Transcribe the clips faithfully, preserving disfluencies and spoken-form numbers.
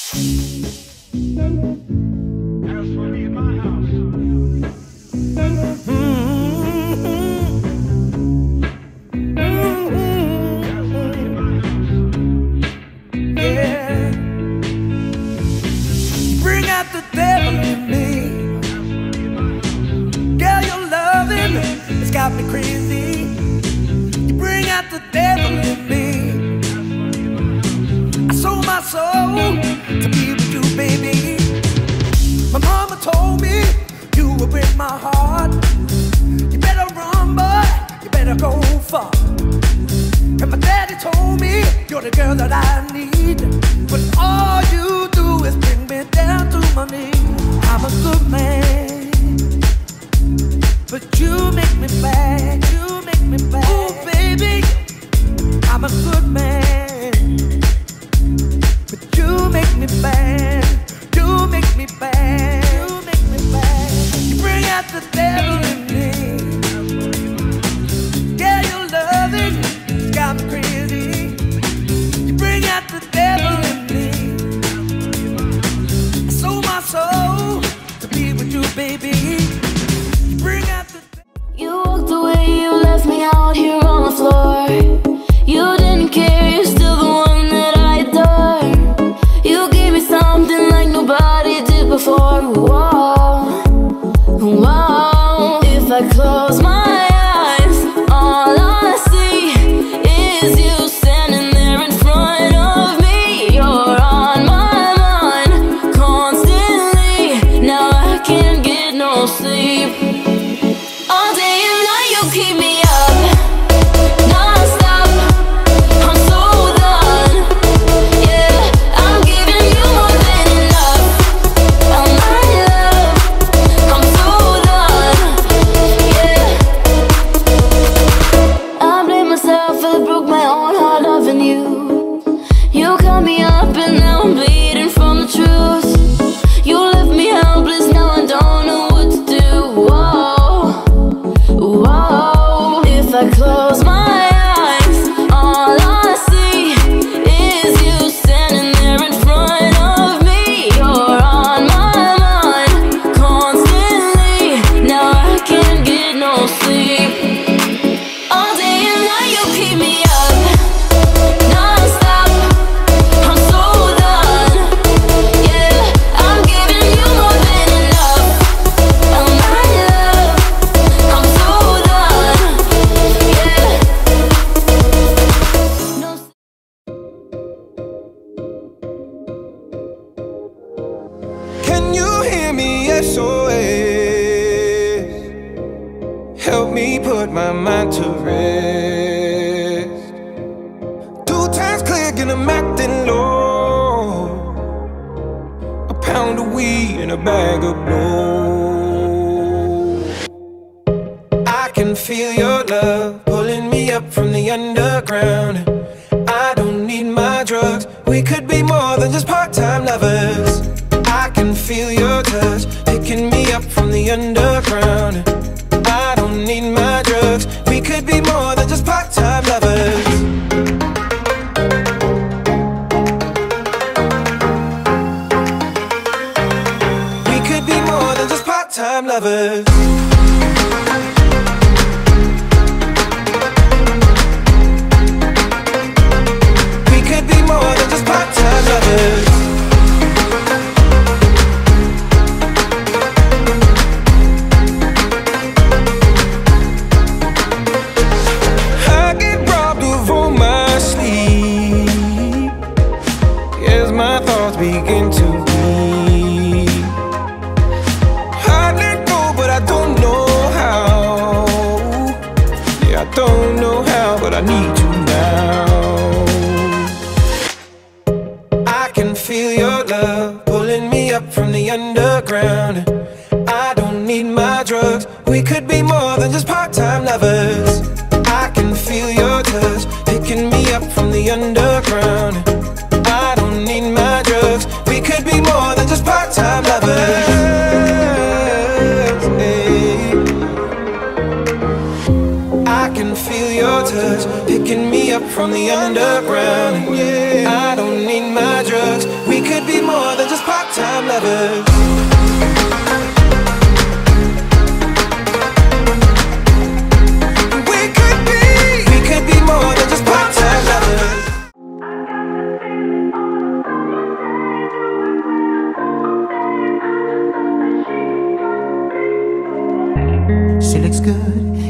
From the underground, yeah. I don't need my drugs. We could be more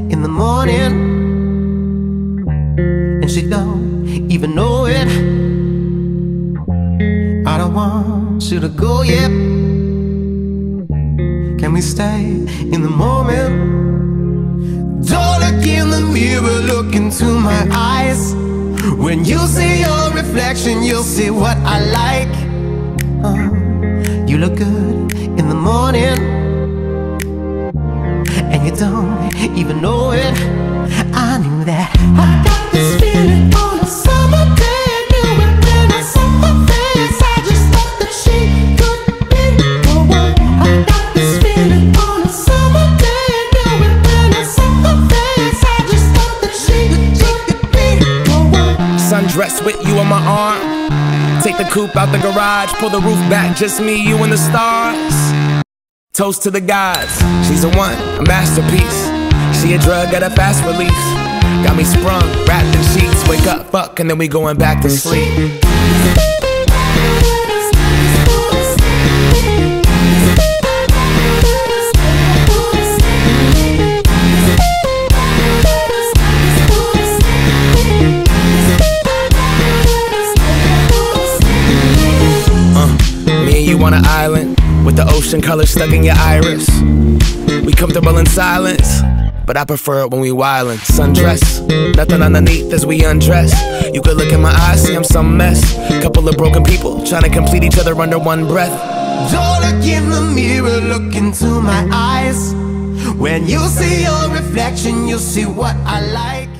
in the morning, and she don't even know it. I don't want you to go yet. Can we stay in the moment? Don't look in the mirror, look into my eyes. When you see your reflection, you'll see what I like. uh, You look good in the morning, and you don't even know it. I knew that. I got this feeling on a summer day. I knew it when I saw her face. I just thought that she could be the one. I got this feeling on a summer day. I knew it when I saw her face. I just thought that she could be the one. Sundress with you on my arm. Take the coupe out the garage, pull the roof back, just me, you and the stars. Toast to the gods, she's a one, a masterpiece. She a drug at a fast release. Got me sprung, wrapped in sheets. Wake up, fuck, and then we going back to sleep. You on an island with the ocean color stuck in your iris. We comfortable in silence, but I prefer it when we wildin'. Sundress, nothing underneath as we undress. You could look in my eyes, see I'm some mess. Couple of broken people trying to complete each other under one breath. Don't look in the mirror, look into my eyes. When you see your reflection, you'll see what I like.